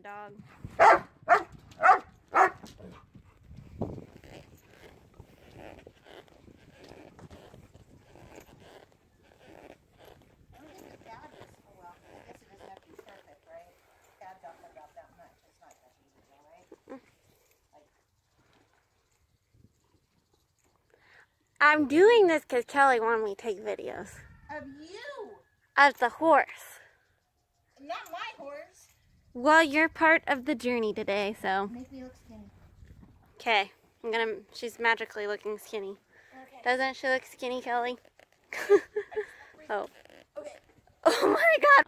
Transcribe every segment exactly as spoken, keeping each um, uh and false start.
dog. I'm doing this because Kelly wanted me to take videos. Of you? Of the horse. Not my horse. Well, you're part of the journey today, so. Make me look skinny. Okay, I'm gonna, she's magically looking skinny. Okay. Doesn't she look skinny, Kelly? Oh. Okay. Oh my God.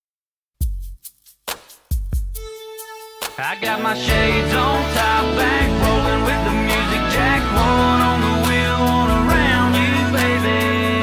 I got my shades on, top back, rolling with the music jack, one on the wheel, one around you, baby.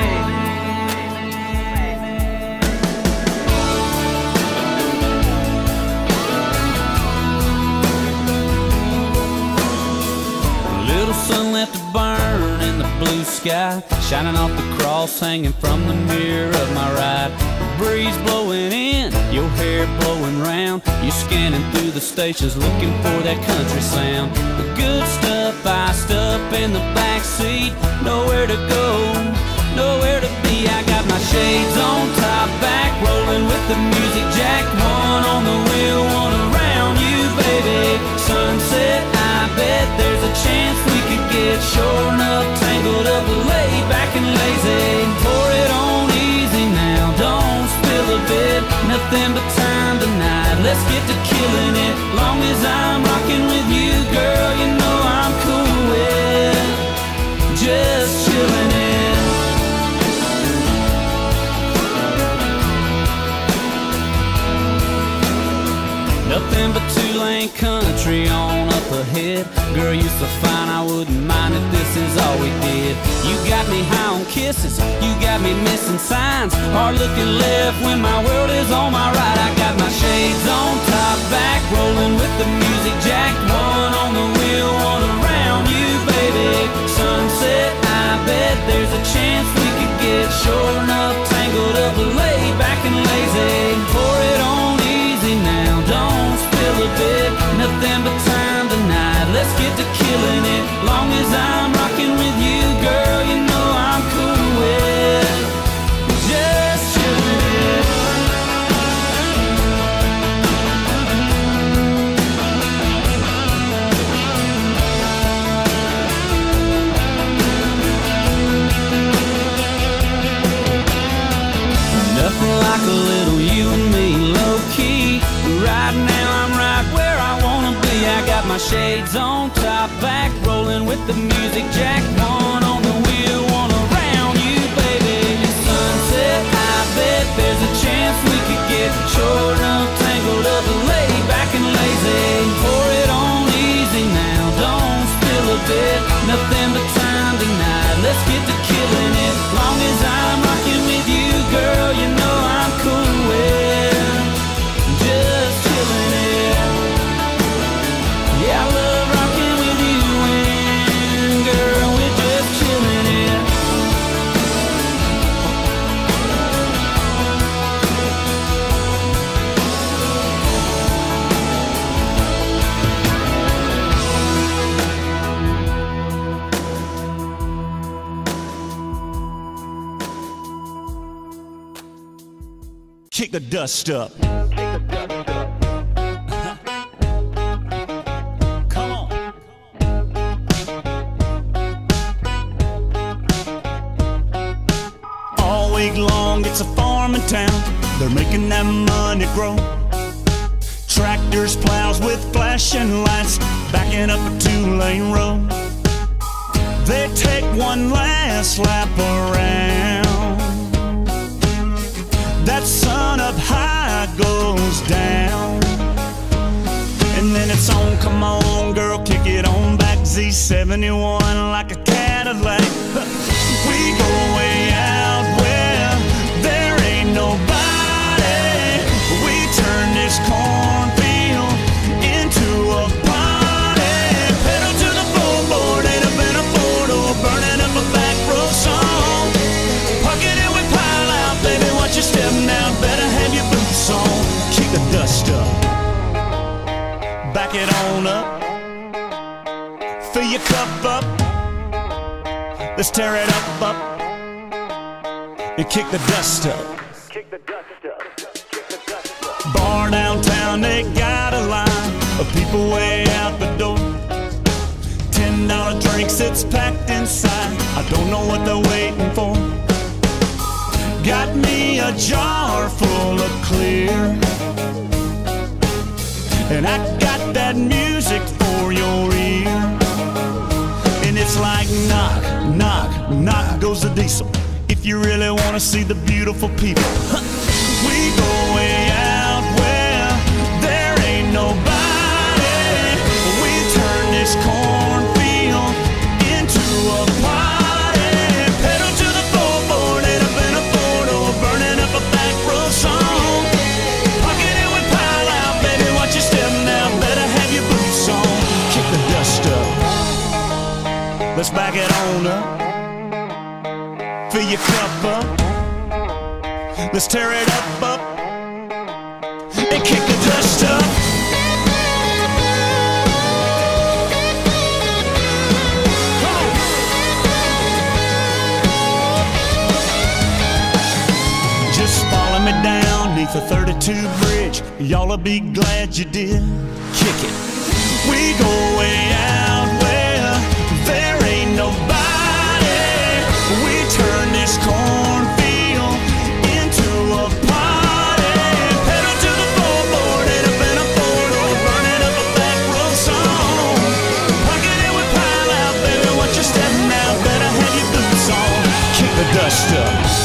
A little sun left to burn in the blue sky, shining off the cross hanging from the mirror of my ride. Breeze blowing in, your hair blowing round. You're scanning through the stations looking for that country sound. The good stuff iced up in the back seat. Nowhere to go, nowhere to be. I got my shades on, top back, rolling with the music jack. One on the wheel, one around you, baby. Sunset, I bet there's a chance we could get sure enough tangled up, laid back and lazy. Pour it on easy now, don't spill a bit. Nothing but time tonight, let's get to killing it. Long as I'm rocking with you, girl, you know I'm cool with just chilling it. Nothing but two-lane country on up ahead. Girl, you're so fine, I wouldn't mind if this is all we did. You got me high on kisses, you got me missing signs. Hard looking left when my world is on my right. I got my shades on, top back, rolling with the music jack. One on the wheel, one around you, baby. Sunset, I bet there's a chance we could get sure enough tangled up, laid back and lazy. Pour it on easy now, don't spill a bit. Nothing but time tonight, let's get to killing it. Long as I'm rocking with you, girl, you know I'm cool with just chilling it. Nothing like a little you and me, low-key. Right now I'm right where I wanna be. I got my shades on, top back, rolling with the music jack. One on the wheel, one around you, baby. Sunset, I bet there's a chance we could get short enough tangled up, laid back and lazy. Pour it on easy now, don't spill a bit. Nothing but time tonight, let's get to killing it. Long as I'm rocking with you, girl, you know I'm cool with just chilling it. Yeah, I love rocking with you, and girl, we're just chilling it. Kick the dust up. Come on. All week long, it's a farming town. They're making that money grow. Tractors, plows with flashing lights, backing up a two-lane road. They take one last lap around. That sun up high goes down, and then it's on, come on girl, kick it on back. Z seventy-one like a Cadillac. We go way out where there ain't nobody. We turn this cornfield into a party. Pedal to the floorboard, ain't a been a four-door, burning up a back row song. Parking it with pile out, baby, watch your step now, better have your boots on. Kick the dust up. back it on up. Fill your cup up. Let's tear it up, up. And kick the dust up. Bar downtown, they got a line of people way out the door. Ten dollar drinks, it's packed inside. I don't know what they're waiting for. Got me a jar full of clear, and I got that music for your ear. And it's like knock, knock, knock goes the diesel. If you really wanna see the beautiful people, we go way out where there ain't nobody. We turn this cornfield into a party. Pedal to the floor, board it up in a photo, burning up a back row song. Pocket it with pile out, baby, watch your step now. Better have your boots on. Kick the dust up. Let's back it on up. Fill your cup up. Let's tear it up, up. And kick the dust up. Come on. Just follow me down neath the thirty-two bridge. Y'all'll be glad you did. Kick it. We go way out where there ain't nobody. We turn this cornfield into a party. Pedal to the floor, board it up in a photo, burning up a back row song. Pocket it with pile out, baby, watch your step now. Better have your boots on. Kick the dust up.